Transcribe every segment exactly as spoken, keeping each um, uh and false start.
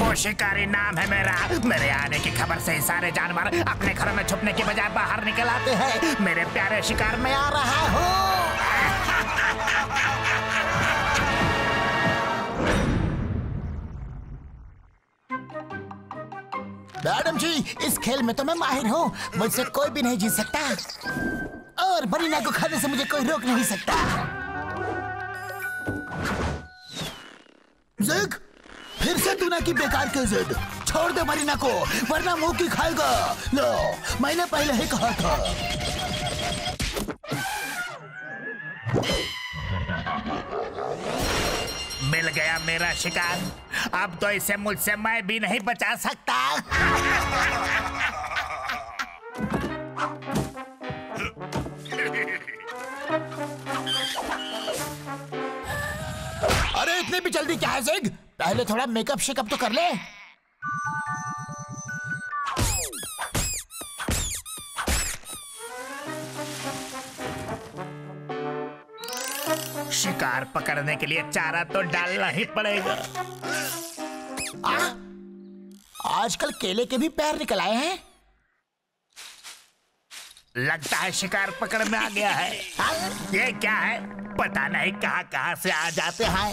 शिम्पू शिकारी नाम है मेरा। मेरे आने की खबर से सारे जानवर अपने घरों में छुपने के बजाय बाहर निकल आते हैं। मेरे प्यारे शिकार, मैं आ रहा हूँ। मैडम जी, इस खेल में तो मैं माहिर हूँ, मुझसे कोई भी नहीं जीत सकता और मरीना को खाने से मुझे कोई रोक नहीं सकता। ज़िग, फिर से तूने की बेकार की जिद। छोड़ दे मरीना को, वरना मुंह की खाएगा। लो, मैंने पहले ही कहा था। मिल गया मेरा शिकार। अब तो इसे मुझसे मैं भी नहीं बचा सकता। अरे इतनी भी जल्दी क्या है ज़िग? पहले थोड़ा मेकअप शेकअप तो कर ले। शिकार पकड़ने के लिए चारा तो डालना ही पड़ेगा। आ? आजकल केले के भी पैर निकल आए हैं। लगता है शिकार पकड़ में आ गया है। आ? ये क्या है? पता नहीं कहां कहां से आ जाते हैं।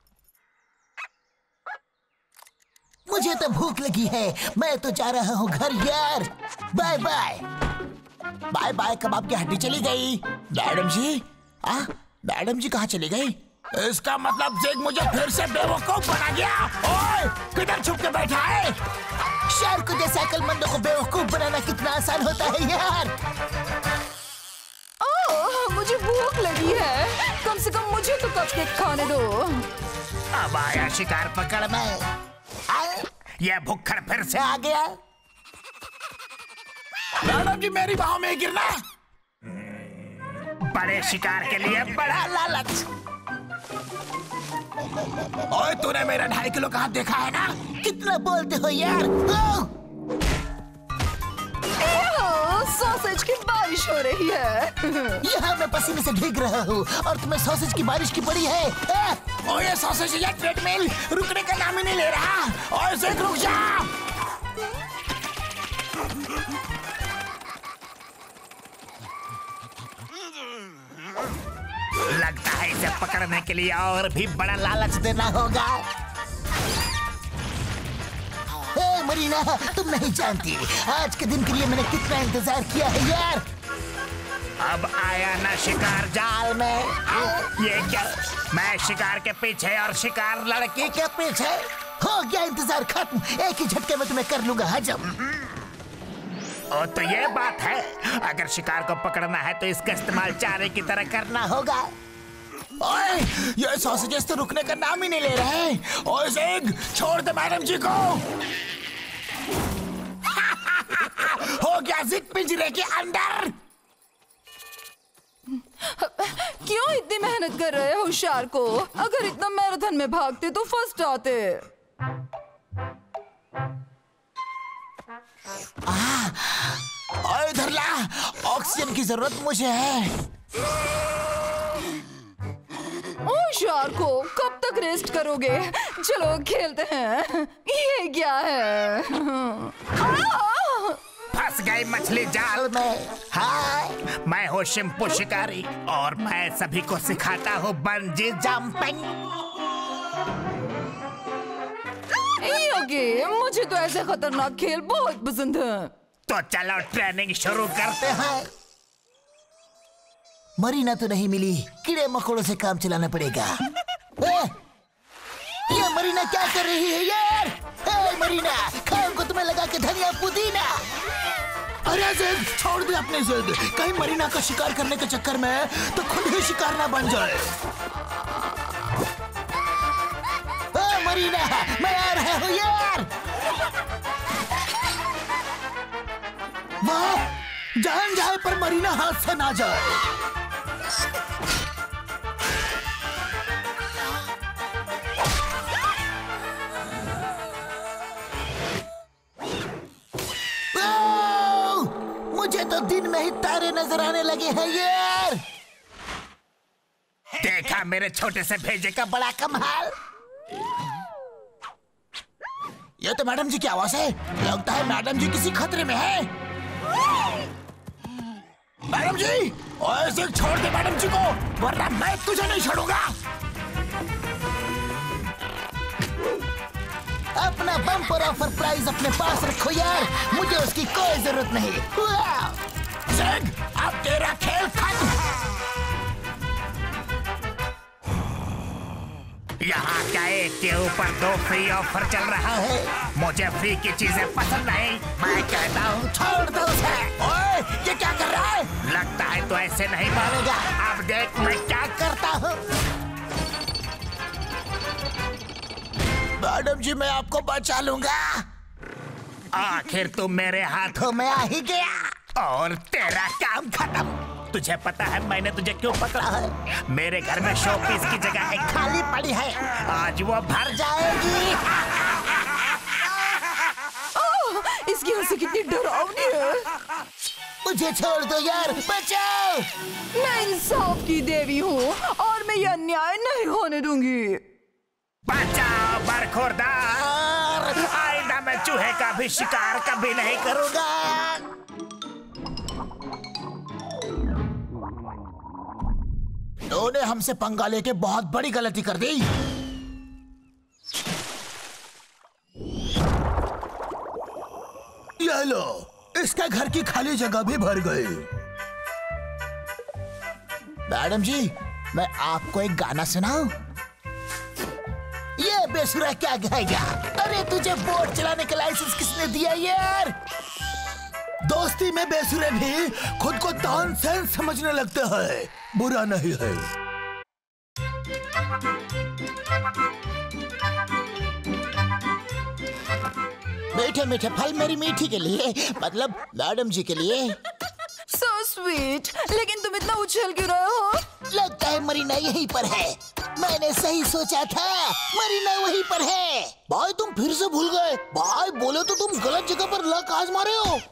मुझे तो भूख लगी है, मैं तो जा रहा हूँ घर यार। Bye bye. बाय बाय कबाब की हड्डी चली गई। मैडम जी, आ? मैडम जी कहाँ चली गई? इसका मतलब ज़िग मुझे फिर से बेवकूफ बना गया। ओए, किधर छुप के बैठा है? शेर को जैसे अक्लमंदों को बेवकूफ बनाना कितना आसान होता है यार। ओह, मुझे भूख लगी है। कम से कम मुझे तो कपकेक खाने दो। अब आया शिकार पकड़ में। यह भुक्खड़ फिर से आ गया। मैडम जी, मेरी बाहों में गिरना। बड़े शिकार के लिए बड़ा लालच। ओए, तूने मेरा ढाई किलो का हाथ देखा है ना? कितना बोलते हो यार। सॉसेज की बारिश हो रही है। यहाँ मैं पसीने से भीग रहा हूँ और तुम्हें सॉसेज की बारिश की पड़ी है। ओए सॉसेज या ट्रेडमिल रुकने का नाम ही नहीं ले रहा। ओए ज़िग, रुक जा। लगता है इसे पकड़ने के लिए और भी बड़ा लालच देना होगा। हे मरीना, तुम नहीं जानती आज के दिन के लिए मैंने कितना इंतजार किया है यार। अब आया ना शिकार जाल में। ये क्या? मैं शिकार के पीछे और शिकार लड़की के पीछे। हो गया इंतजार खत्म। एक ही झटके में तुम्हें कर लूंगा हजम। और तो ये बात है, अगर शिकार को पकड़ना है तो इसका इस्तेमाल चारे की तरह करना होगा। ओए, ये सॉसेजेस तो रुकने का नाम ही नहीं ले रहे हैं। ओए ज़िग, छोड़ दे मैडम जी को। हो गया ज़िग पिंजरे के अंदर। क्यों इतनी मेहनत कर रहे हो होशियार को? अगर इतना मैराथन में भागते तो फर्स्ट आते। ओए इधर ला, ऑक्सीजन की जरूरत मुझे है। होशियार को, कब तक रेस्ट करोगे? चलो खेलते हैं। ये क्या है? फंस गई मछली जाल में। हाय, मैं हूँ शिम्पू शिकारी और मैं सभी को सिखाता हूँ बंजी जंपिंग। योगी, मुझे तो ऐसे खतरनाक खेल बहुत पसंद है। तो चलो ट्रेनिंग शुरू करते हैं। मरीना तो नहीं मिली, कीड़े मकोड़ों से काम चलाना पड़ेगा। ए, ये मरीना क्या कर रही है यार? ए, मरीना, खाओ को तुम्हें लगा के धनिया पुदीना। अरे ज़िग, छोड़ दे अपने ज़िद। कहीं मरीना का शिकार करने के चक्कर में तो खुद ही शिकार ना बन जाए। ए, मरीना, मैं आ रहा हूँ यार। वाह, जान जाए पर मरीना हाथ से ना जाए। मुझे तो दिन में ही तारे नजर आने लगे हैं यार। देखा मेरे छोटे से भेजे का बड़ा कमाल। ये तो मैडम जी की आवाज है। लगता है मैडम जी किसी खतरे में है। मैडम जी, ऐसे छोड़ दे मैडम जी को, वरना मैं तुझे नहीं छोड़ूंगा। अपना बम्पर ऑफर प्राइस अपने पास रखो यार, मुझे उसकी कोई जरूरत नहीं। ज़ेग, अब तेरा खेल खत्म। यहाँ क्या एक के ऊपर दो फ्री ऑफर चल रहा है? मुझे फ्री की चीजें पसंद नहीं। मैं कहता हूँ छोड़ दो उसे। ओए, ये क्या कर रहा है? लगता है तो ऐसे नहीं मानेगा। अब देख मैं क्या करता हूँ। मैडम जी, मैं आपको बचा लूंगा। आखिर तुम मेरे हाथों में आ ही गया और तेरा काम खत्म। तुझे पता है मैंने तुझे क्यों पकड़ा है? मेरे घर में शोपीस की जगह एक खाली पड़ी है, आज वो भर जाएगी। ओह, इसकी हंसी कितनी डरावनी है। मुझे छोड़ दो यार, बचाओ। मैं इंसाफ की देवी हूँ और मैं ये अन्याय नहीं होने दूंगी। बचाओ बरखुरदार, आइंदा मैं चूहे का भी शिकार कभी नहीं करूंगा। उन्होंने हमसे पंगा लेके बहुत बड़ी गलती कर दी। ये लो, इसके घर की खाली जगह भी भर गई। मैडम जी, मैं आपको एक गाना सुनाऊं? ये बेसुरा क्या गाएगा? अरे तुझे बोट चलाने का लाइसेंस किसने दिया यार? दोस्ती में बेसुरे भी खुद को तानसेन समझने लगते हैं, बुरा नहीं है। मीठे मीठे फल मेरी मीठी के लिए, मतलब मैडम जी के लिए। So sweet, लेकिन तुम इतना उछल क्यों रहे हो? लगता है मरीना यहीं पर है। मैंने सही सोचा था, मरीना वहीं पर है। भाई तुम फिर से भूल गए। भाई बोले तो तुम गलत जगह पर लक आजमा रहे हो।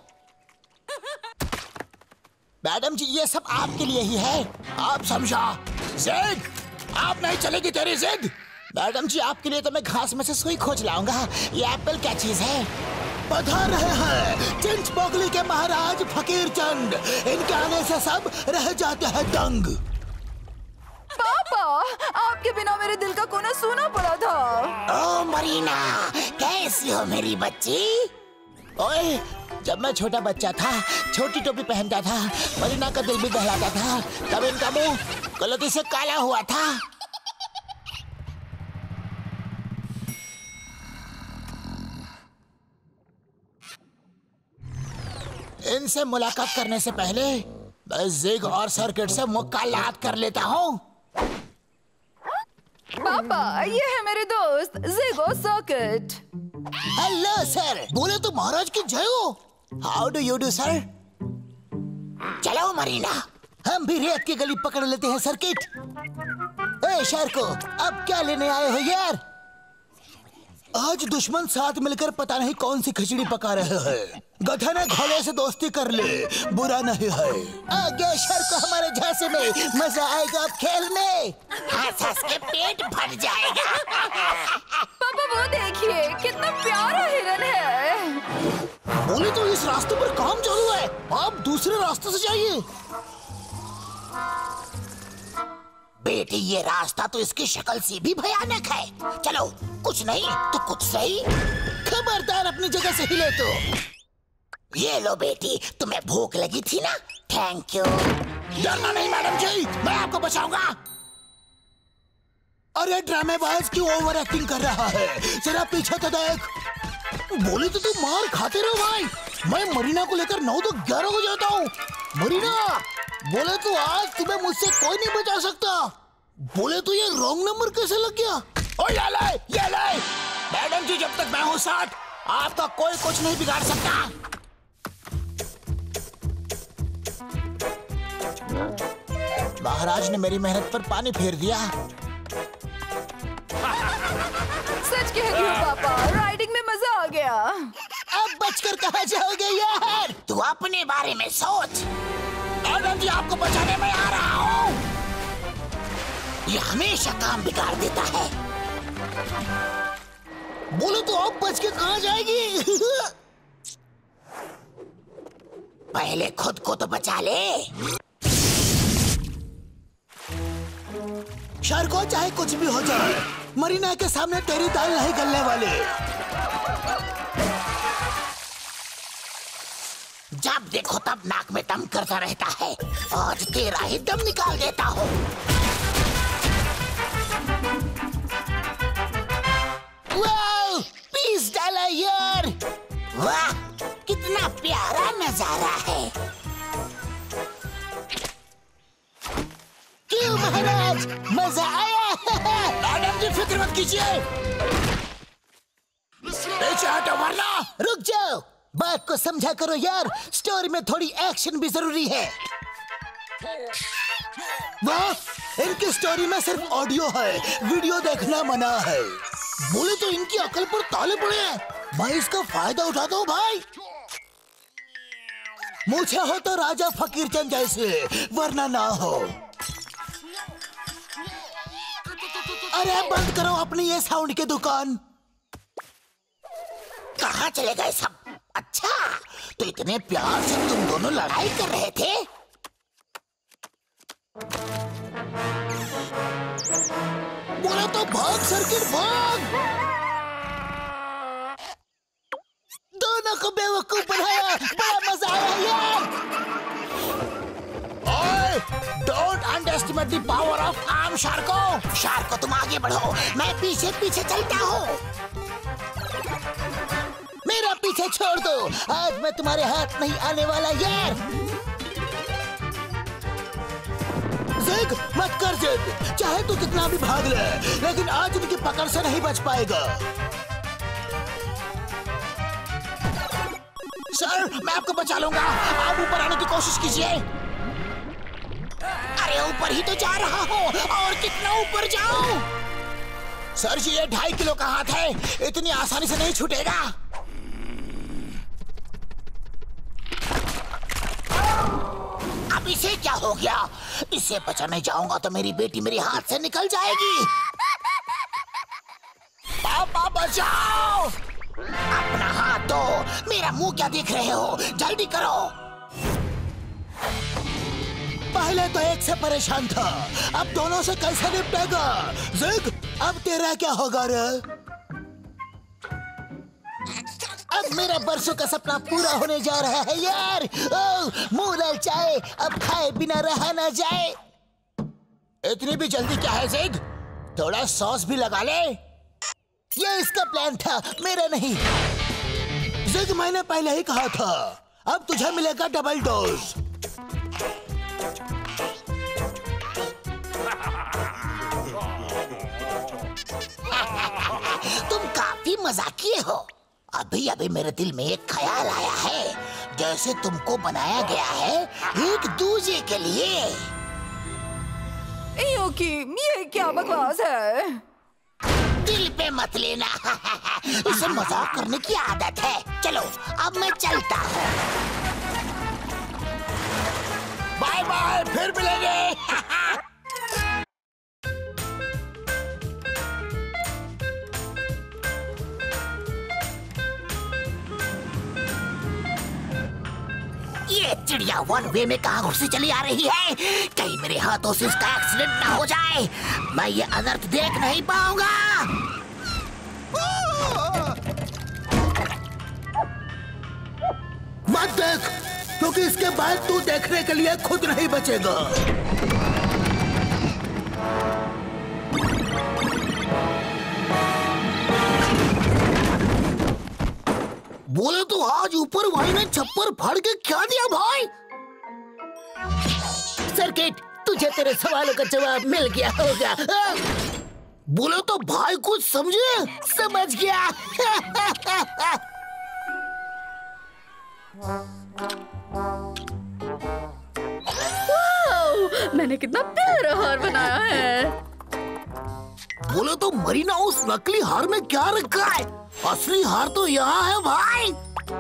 मैडम जी, ये सब आपके लिए ही है, आप समझा? ज़ेग, आप नहीं चलेगी तेरी जिद। मैडम जी, आपके लिए तो मैं घास में से सुई खोज लाऊंगा। ये एप्पल क्या चीज है? पधार रहे हैं चिंच बोगली के महाराज फकीर चंद। इनके आने से सब रह जाते हैं दंग। पापा, आपके बिना मेरे दिल का कोना सूना पड़ा था। ओ मरीना, कैसी हो मेरी बच्ची? ओए, जब मैं छोटा बच्चा था, छोटी टोपी पहनता था, मरीना का दिल भी दहलाता था, तब इनका मुंह गलती से काला हुआ था। इनसे मुलाकात करने से पहले मैं ज़ेग और सर्किट से मुकालात कर लेता हूँ। पापा, ये है मेरे दोस्त ज़ेग और सर्किट। हेलो सर, बोले तो महाराज की जय हो। How do you do sir? चलो मरीना, हम भी रेत की गली पकड़ लेते हैं सर्किट। ए शार्को, अब क्या लेने आए हो यार? आज दुश्मन साथ मिलकर पता नहीं कौन सी खिचड़ी पका रहे हैं। गधा ने घोड़े से दोस्ती कर ले, बुरा नहीं है। आगे शार्को हमारे झांसे में, मजा आएगा खेल में। हंस हंस के पेट भर जाएगा। पापा वो देखिए, कितना प्यारा हिरन है। बोले तो इस रास्ते पर काम चालू है, आप दूसरे रास्ते से जाइए। बेटी, ये रास्ता तो इसकी शक्ल से भी भयानक है। चलो, कुछ नहीं तो कुछ सही। खबरदार अपनी जगह से हिले तो। ये लो बेटी, तुम्हें भूख लगी थी ना? Thank you. डरना नहीं मैडम जी, मैं आपको बचाऊंगा। अरे ड्रामेबाज की ओवर एक्टिंग कर रहा है, जरा पीछे तो देख। बोले तो तुम मार खाते रहो भाई। मैं मरीना को लेकर नौ तो ग्यारह हो जाता हूँ। मरीना, बोले तो आज तुम्हें मुझसे कोई नहीं बचा सकता। बोले तो ये रॉन्ग नंबर कैसे लग गया? ओ ये ले, ये ले। मैडम जी, जब तक मैं हूँ साथ, आपका कोई कुछ नहीं बिगाड़ सकता। महाराज ने मेरी मेहनत पर पानी फेर दिया। सच कह रही हो पापा, राइडिंग में मजा आ गया। अब बचकर कहाँ जाओगे यार? तू अपने बारे में सोच। मैडम जी, आपको बचाने में आ रहा हूँ। ये हमेशा काम बिगाड़ देता है। बोलो तो अब बच के कहाँ जाएगी? पहले खुद को तो बचा ले। शार्को, चाहे कुछ भी हो जाए, मरीना के सामने तेरी दाल नहीं गलने वाली। जब देखो तब नाक में दम करता रहता है। आज तेरा ही दम निकाल देता हूँ। वाह, पीस डाला यार। वाह, कितना प्यारा नजारा है। क्यों महाराज, मजा आया? मैडम जी फिक्र मत कीजिए। पीछे हटो वरना। रुक जाओ, बात को समझा करो यार। स्टोरी में थोड़ी एक्शन भी जरूरी है। वाह, इनकी स्टोरी में सिर्फ ऑडियो है, वीडियो देखना मना है। बोले तो इनकी अकल पर ताले पड़े हैं। मैं इसका फायदा उठाता हूँ भाई। मुझे हो तो राजा फकीर चंद जैसे, वरना ना हो। अरे बंद करो अपनी ये साउंड की दुकान। कहाँ चले गए सब? अच्छा, तो इतने प्यार से तुम दोनों लड़ाई कर रहे थे? बोला तो भाग सर्किट भाग। दोनों को बेवकूफ बनाया, बड़ा मजा आया यार। ओए, don't underestimate the power of arm Sharko. Sharko तुम आगे बढ़ो, मैं पीछे पीछे चलता हूँ। मेरा पीछे छोड़ दो, आज मैं तुम्हारे हाथ नहीं आने वाला यार। जिग, मत कर जिद, चाहे तो कितना भी भाग ले, लेकिन आज उनकी पकड़ से नहीं बच पाएगा। सर, मैं आपको बचा लूंगा, आप ऊपर आने की कोशिश कीजिए। अरे ऊपर ही तो जा रहा हूँ, और कितना ऊपर जाऊं? सर जी, ये ढाई किलो का हाथ है, इतनी आसानी से नहीं छूटेगा। अब इसे क्या हो गया? इसे बचाने जाऊंगा तो मेरी बेटी मेरे हाथ से निकल जाएगी। पापा बचाओ! अपना हाथ दो, मेरा मुंह क्या देख रहे हो? जल्दी करो। पहले तो एक से परेशान था, अब दोनों से कैसे निपटेगा? जिग, अब तेरा क्या होगा रे? अब मेरा बरसों का सपना पूरा होने जा रहा है यार। मुंह ललचाए, अब खाए बिना रहा ना जाए। इतनी भी जल्दी क्या है जिग? थोड़ा सॉस भी लगा ले। ये इसका प्लान था, मेरा नहीं। जिग, मैंने पहले ही कहा था, अब तुझे मिलेगा डबल डोज। तुम काफी मजाकिये हो। अभी अभी मेरे दिल में एक ख्याल आया है, जैसे तुमको बनाया गया है एक दूजे के लिए। योकी, ये क्या बकवास है? दिल पे मत लेना। इसे मजाक करने की आदत है। चलो, अब मैं चलता हूँ। बाय बाय, फिर मिलेंगे। ये चिड़िया वन वे में कहाँ घुसी चली आ रही है? कहीं मेरे हाथों से इसका एक्सीडेंट ना हो जाए। मैं ये अनर्थ देख नहीं पाऊंगा। मत देख, क्योंकि इसके बाद तू देखने के लिए खुद नहीं बचेगा। बोले तो आज ऊपर भाई ने छप्पर फाड़ के क्या दिया भाई? सर्किट, तुझे तेरे सवालों का जवाब मिल गया होगा। बोले तो भाई कुछ समझे? समझ गया। वाओ, मैंने कितना प्यारा हार बनाया है। बोले तो मरीना उस नकली हार में क्या रखा है? असली हार तो यहाँ है भाई।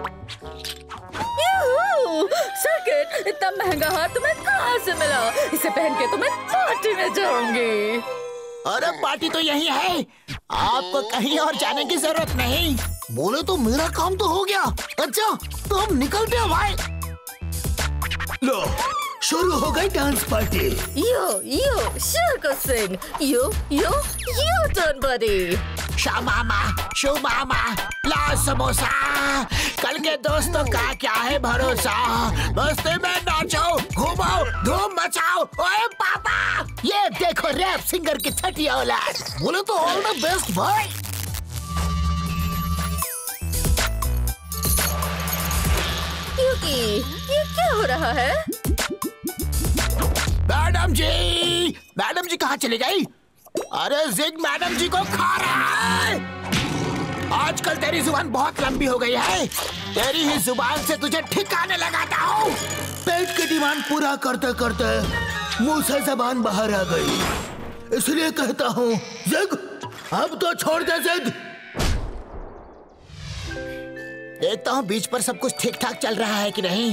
सर्किट, इतना महंगा हार तुम्हें कहाँ से मिला? इसे पहन के तो मैं पार्टी में जाऊंगी। अरे पार्टी तो यही है। आपको कहीं और जाने की जरूरत नहीं। बोले तो मेरा काम तो हो गया। अच्छा तो हम निकलते हैं भाई। लो शुरू हो गई dance party. Yo yo Sharko Singh, yo yo yo turn buddy. शामामा शुमामा ला समोसा, कल के दोस्तों का क्या है भरोसा। मस्ती में नाचो घूमो धूम मचाओ। ओए पापा ये देखो रैप सिंगर की छठी औलाद। बोले तो ऑल द बेस्ट भाई। युकी ये क्या हो रहा है? मैडम जी मैडम जी कहाँ चली गई? अरे जिग मैडम जी को खा रहा है। आजकल तेरी जुबान बहुत लंबी हो गई है। तेरी ही जुबान से तुझे ठिकाने लगाता हूँ। पेट की डिमांड पूरा करते करते मुंह से जबान बाहर आ गई, इसलिए कहता हूँ जिग अब तो छोड़ दे जिग। देखता हूँ बीच पर सब कुछ ठीक ठाक चल रहा है कि नहीं।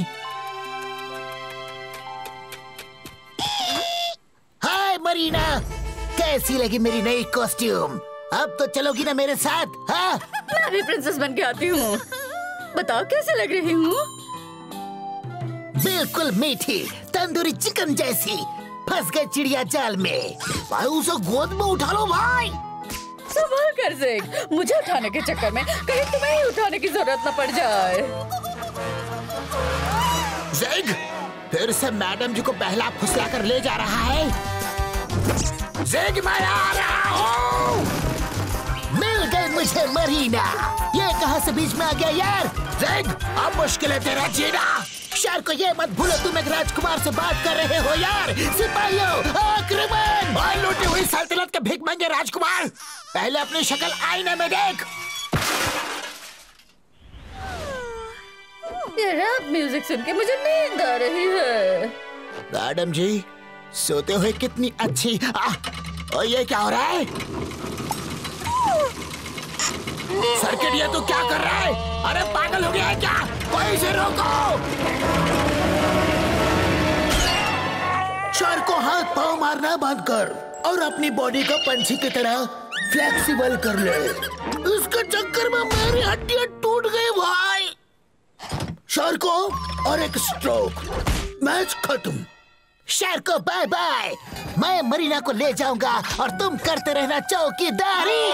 हाय मरीना, कैसी लगी मेरी नई कॉस्ट्यूम? अब तो चलोगी ना मेरे साथ? हाँ मैं भी प्रिंसेस बन के आती हूँ। बताओ कैसे लग रही हूँ? बिल्कुल मीठी तंदूरी चिकन जैसी। फंस गए चिड़िया जाल में। भाई उसे गोद में उठा लो भाई। संभाल कर जिग, मुझे उठाने के चक्कर में कहीं तुम्हें ही उठाने की जरूरत न पड़ जाए। जिग फिर से मैडम जी को बहला फुसला कर ले जा रहा है। जिग मैं आ रहा हूँ। मिल गई मुझे मरीना। ये कहाँ से बीच में आ गया यार? जिग अब मुश्किल है तेरा जीना। शहर को ये मत भूलो तुम एक राजकुमार से बात कर रहे हो यार। सिपाहियों आक्रमण। और लूटी हुई सल्तनत के भीख मांगे राजकुमार, पहले अपनी शक्ल आईने में देख। ये रैप म्यूजिक सुन के मुझे नींद आ रही है। मैडम जी सोते हुए कितनी अच्छी। आ, और ये क्या हो रहा है? सर्किट ये तो क्या कर रहा है? अरे पागल हो गया है क्या? कोई इसे रोको। शर को हाथ पांव मारना बंद कर और अपनी बॉडी को पंछी की तरह फ्लेक्सिबल कर ले। इसके चक्कर में मेरी हड्डियां टूट गई भाई। शर को और एक स्ट्रोक, मैच खत्म। शर को बाय बाय। मैं मरीना को ले जाऊंगा और तुम करते रहना चौकीदारी।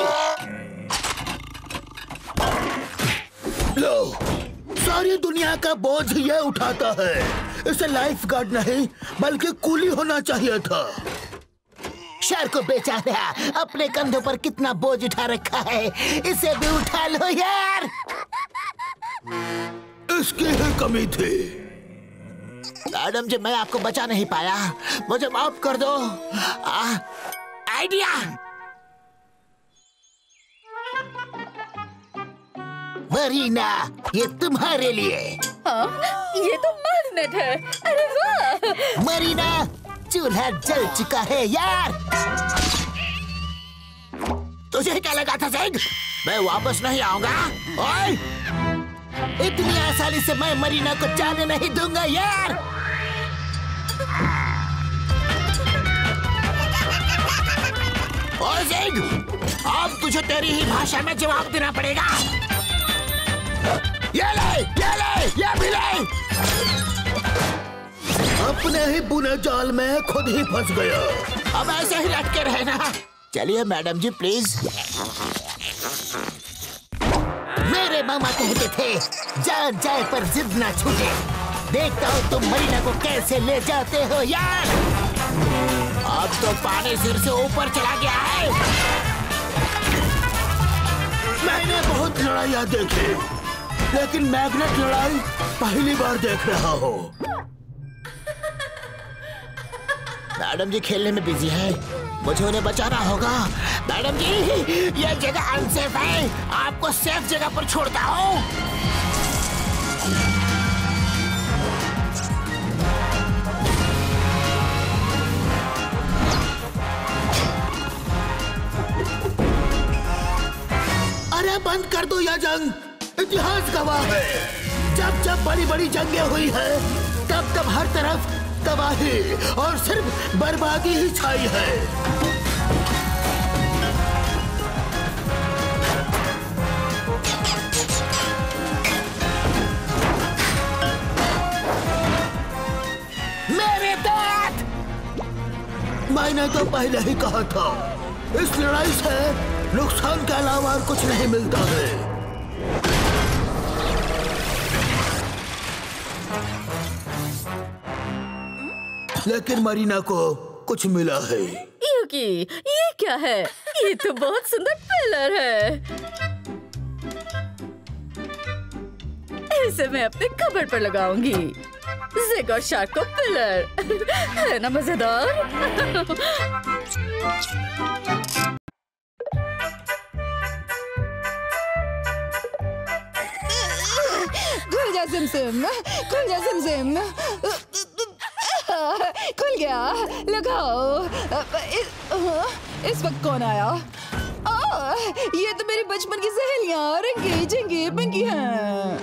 लो सारी दुनिया का बोझ ये उठाता है। इसे लाइफ गार्ड नहीं बल्कि कूली होना चाहिए था। शर को बेचारा अपने कंधों पर कितना बोझ उठा रखा है, इसे भी उठा लो यार। इसकी ही कमी थी। मैडम जी मैं आपको बचा नहीं पाया, मुझे माफ कर दो। आ, आइडिया। मरीना ये तुम्हारे लिए। हाँ, ये तो मैग्नेट है। अरे वाह। मरीना चूल्हा जल चुका है यार। तुझे क्या लगा था जिग मैं वापस नहीं आऊंगा? ओए इतनी आसानी से मैं मरीना को जाने नहीं दूंगा यार। ओए जिग अब तुझे तेरी ही भाषा में जवाब देना पड़ेगा। ये ले, ये ले, ये भी ले। अपने ही बुने जाल में खुद ही फंस गया। अब ऐसे ही लटके रहना। चलिए मैडम जी प्लीज। मेरे मामा कहते थे जान जाए पर जिद ना छूटे। देखता हूँ तुम मरीना को कैसे ले जाते हो यार। अब तो पानी सिर से ऊपर चला गया है। मैंने बहुत लड़ाइयाँ देखी लेकिन मैग्नेट लड़ाई पहली बार देख रहा हूँ। मैडम जी खेलने में बिजी है, मुझे उन्हें बचाना होगा। मैडम जी ये जगह अनसेफ है, आपको सेफ जगह पर छोड़ता हूँ। अरे बंद कर दो यह जंग। इतिहास गवाह है जब जब बड़ी बड़ी जंगें हुई है तब तब हर तरफ तबाही और सिर्फ बर्बादी ही छाई है। मदद! मैंने तो पहले ही कहा था, इस लड़ाई से नुकसान के अलावा और कुछ नहीं मिलता है। लेकिन मरीना को कुछ मिला है। यूकी, ये क्या है? ये तो बहुत सुंदर पिलर है। इसे मैं अपने कपड़ पर लगाऊंगी। ज़िग और शार्क को पिलर है ना मजेदार? खुल जा सिमसिम, खुल जा सिमसिम। खुल गया, लगाओ। इस, इस वक्त कौन आया? आ, ये तो मेरी बचपन की सहेलियां रंगी झंगी पिंकी हैं।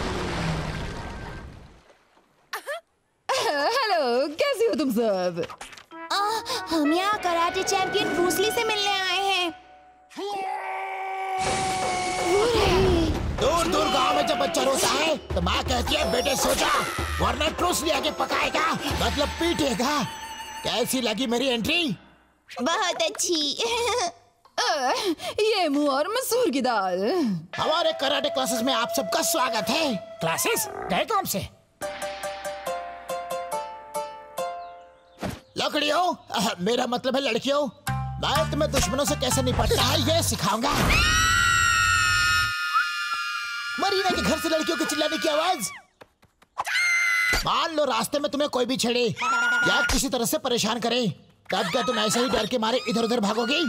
हेलो, कैसी हो तुम सब? आ, हम यहाँ कराटे चैंपियन ब्रूस ली से मिलने आए हैं। दूर दूर गांव में जब बच्चा रोता है तो माँ कहती है बेटे सो जा, वरना ब्रूस ली आके पकाएगा, मतलब पीटेगा। कैसी लगी मेरी एंट्री? बहुत अच्छी। ये मुंह और मसूर की दाल। हमारे कराटे क्लासेस में आप सबका स्वागत है। क्लासेस गए कौन से? लकड़ियों, मेरा मतलब है लड़कियों। मैं तुम्हें दुश्मनों से कैसे निपटना है ये सिखाऊंगा। मरीना के घर से लड़कियों के चिल्लाने की आवाज। मान लो रास्ते में तुम्हें कोई भी छेड़े या किसी तरह से परेशान करे, तब क्या तुम ऐसे ही डर के मारे इधर उधर भागोगी?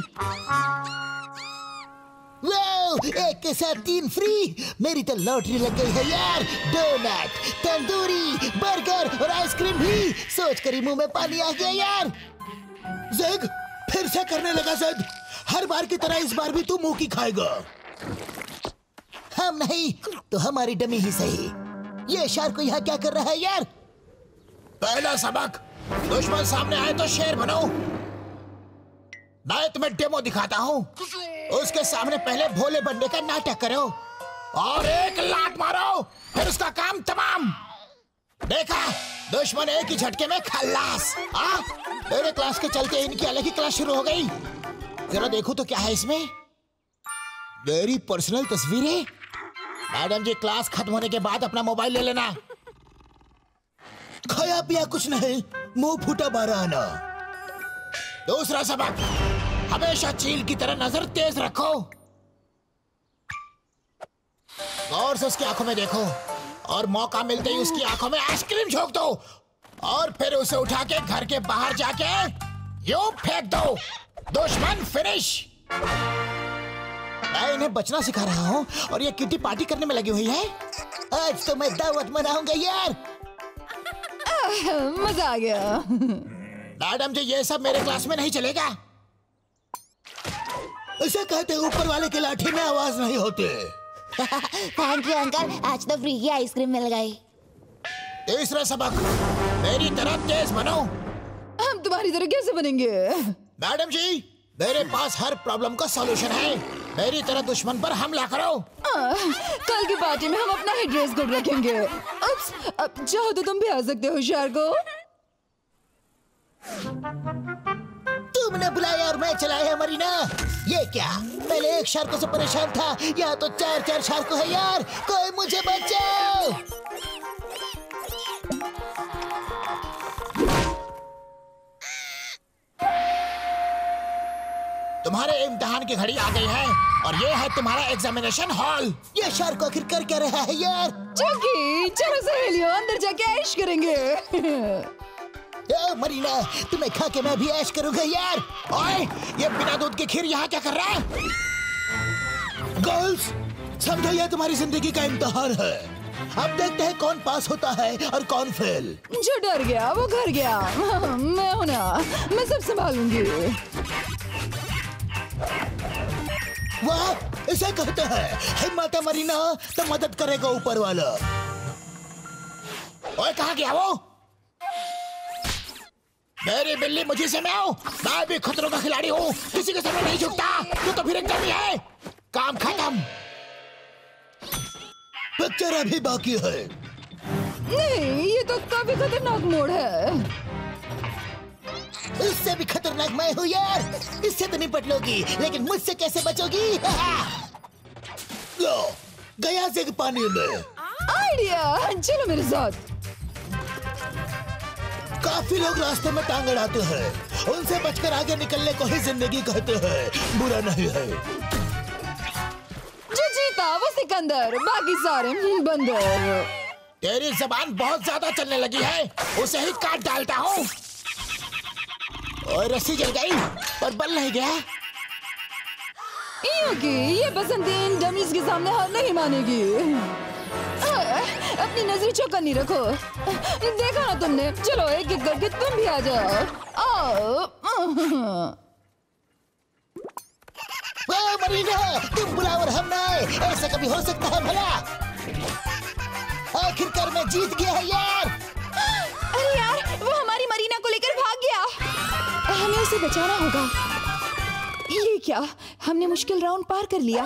वाओ, एक के साथ तीन फ्री। मेरी तो लॉटरी लग गई है यार। डोनट, तंदूरी, बर्गर और आइसक्रीम भी। सोच कर ही मुंह में पानी आ गया यार। ज़िग, फिर से करने लगा ज़िद। हर बार की तरह इस बार भी तू मुंह की खाएगा। हम नहीं तो हमारी डमी ही सही। ये शार्क को यहाँ क्या कर रहा है यार? पहला सबक, दुश्मन सामने आए तो शेर बनो। मैं तुम्हें डेमो दिखाता हूँ। उसके सामने पहले भोले बंदे का नाटक करो और एक लात मारो, फिर उसका काम तमाम। देखा, दुश्मन एक ही झटके में खल्लास। आ, मेरे क्लास के चलते इनकी अलग ही क्लास शुरू हो गई। जरा देखो तो क्या है इसमें। मेरी पर्सनल तस्वीरें। मैडम जी, क्लास खत्म होने के बाद अपना मोबाइल ले लेना। खाया पिया कुछ नहीं, मुंह फूटा बारह आना। दूसरा सबक, हमेशा चील की तरह नजर तेज रखो। गौर से उसकी आंखों में देखो और मौका मिलते ही उसकी आंखों में आइसक्रीम झोंक दो और फिर उसे उठा के घर के बाहर जाके यूं फेंक दो। दुश्मन फिनिश। मैं इन्हें बचना सिखा रहा हूँ और ये किटी पार्टी करने में लगी हुई है। आज तो मैं दावत मनाऊंगा यार। मजा आ गया। मैडम जी, ये सब मेरे क्लास में नहीं चलेगा। इसे कहते ऊपर वाले की लाठी में आवाज नहीं होती। थैंक यू अंकल, आज तो फ्री की आइसक्रीम मिल गई। तीसरा सबक, मेरी तरह तेज बनो। हम तुम्हारी तरह कैसे बनेंगे? मैडम जी, मेरे पास हर प्रॉब्लम का सॉल्यूशन है। मेरी तरह दुश्मन पर हमला करो। आ, कल की पार्टी में हम अपना ही ड्रेस कोड रखेंगे। उप्स, अब चाहो तो तुम भी आ सकते हो शार्क को। तुमने बुलाया और मैं चलाया मरीना। ये क्या, पहले एक शार्क से परेशान था, यहाँ तो चार चार शार्क है यार। कोई मुझे बचाओ। तुम्हारे इम्तिहान की घड़ी आ गई है और ये है तुम्हारा एग्जामिनेशन हॉल। ये शार्क आखिर कर क्या रहा है यार? चुकी, चलो सहेलियों, अंदर जाके ऐश करेंगे। ओ मरीना, तुम्हें खा के मैं भी ऐश करूंगा यार। ओए, ये बिना दूध की खीर यहाँ क्या कर रहा है? गर्ल्स, समझो ये तुम्हारी जिंदगी का इम्तिहान है। अब देखते हैं कौन पास होता है और कौन फेल। जो डर गया वो घर गया। मैं हूं ना, मैं सब संभालूंगी। वाह, इसे कहते हैं हिम्मत है मरीना तो मदद करेगा ऊपर वाला। ओए, कहाँ गया वो? मेरी बिल्ली मुझी से मैं हूँ। मैं भी खतरों का खिलाड़ी हूँ, किसी के सामने नहीं झुकता। तू तो फिर एक डमी है। काम खत्म। पिक्चर अभी बाकी है। नहीं, ये तो काफी खतरनाक मोड़ है। इससे भी खतरनाक मैं हूँ यार। इससे तो निपट लोगी, लेकिन मुझसे कैसे बचोगी? लो, गया जिग पानी में। आइडिया, चलो मेरे साथ। काफी लोग रास्ते में टांग अड़ाते हैं, उनसे बचकर आगे निकलने को ही जिंदगी कहते हैं, बुरा नहीं है। जो जीता वो सिकंदर, बाकी सारे बंदर। तेरी जबान बहुत ज्यादा चलने लगी है, उसे ही काट डालता हूँ। और रस्सी जल गई पर बल नहीं गया। योगी, ये बसंतीन डमीज के सामने हार नहीं मानेगी। अपनी नजर चौकन्नी रखो। देखा ना तुमने? चलो एक एक करके तुम भी आ जाओ। आओ। मरीना, तुम बुलाओ और हम ना आए, ऐसा कभी हो सकता है भला? आखिरकार मैं जीत गया है यार। अरे यार, वो हमारी मरीना को लेकर भाग गया। हमें उसे बचाना होगा। ये क्या? हमने मुश्किल राउंड पार कर लिया।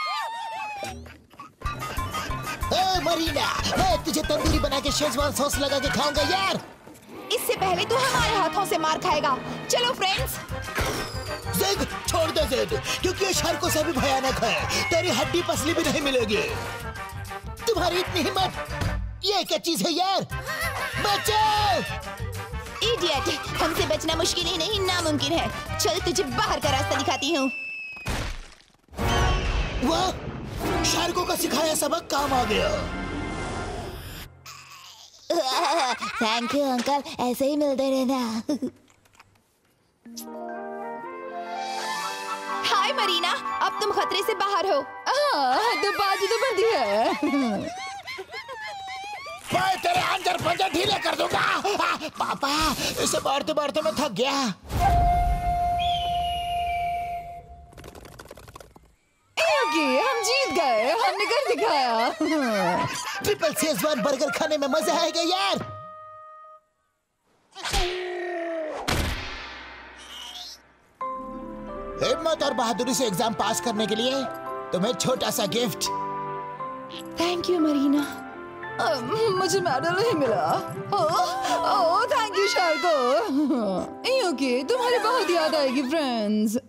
ए मरीना, मैं तुझे तंदूरी बना के शेजवान सॉस लगा के खाऊंगा यार। इससे पहले तो हमारे हाथों से मार खाएगा। चलो फ्रेंड्स। जिग, छोड़ दे जिग, क्योंकि ये शार्कों से भी भयानक है। तेरी हड्डी पसली भी नहीं मिलेगी। तुम्हारी इतनी हिम्मत, ये क्या चीज है यार? बचाओ! इडियट, हमसे बचना मुश्किल ही नहीं नामुमकिन है। चल तुझे बाहर का रास्ता दिखाती हूँ। वाह, शार्कों का सिखाया सबक काम आ गया। थैंक यू अंकल, ऐसे ही मिलते रहना। हाय मरीना, अब तुम खतरे से बाहर हो। हाँ, तो बाजी तो बंदी है। मैं तेरे अंदर पंजे ढीले कर दूंगा। आ, पापा, इसे मारते मारते मैं थक गया। योगी, हम जीत गए, हमने कर दिखाया। ट्रिपल शेजवान बर्गर खाने में मजा आएगा यार। हिम्मत और बहादुरी से एग्जाम पास करने के लिए तुम्हें छोटा सा गिफ्ट। Thank you Marina. मुझे मेडल नहीं मिला। Oh thank you शार्को। योगी, तुम्हारी बहुत याद आएगी फ्रेंड्स।